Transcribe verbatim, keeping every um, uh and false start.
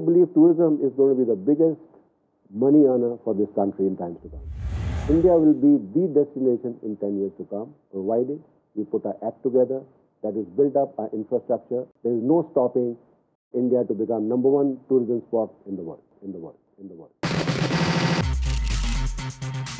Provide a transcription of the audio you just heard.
believe tourism is going to be the biggest money earner for this country in times to come. India will be the destination in ten years to come, provided we put our act together, that is, build up our infrastructure. There is no stopping India to become number one tourism spot in the world, in the world, in the world.